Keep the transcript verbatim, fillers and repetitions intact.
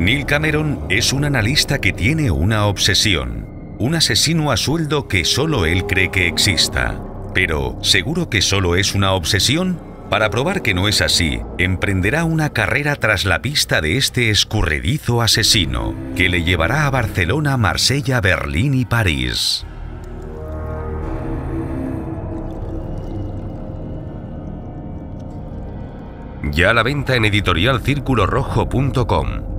Neil Cameron es un analista que tiene una obsesión, un asesino a sueldo que solo él cree que exista. Pero, ¿seguro que solo es una obsesión? Para probar que no es así, emprenderá una carrera tras la pista de este escurridizo asesino, que le llevará a Barcelona, Marsella, Berlín y París. Ya a la venta en editorial círculo rojo punto com.